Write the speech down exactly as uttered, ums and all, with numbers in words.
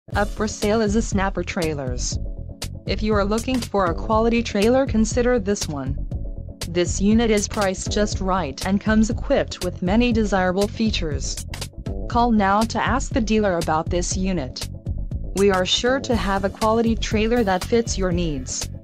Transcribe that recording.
Up for sale is a Snapper Trailers. If you are looking for a quality trailer, consider this one. This unit is priced just right and comes equipped with many desirable features. Call now to ask the dealer about this unit. We are sure to have a quality trailer that fits your needs.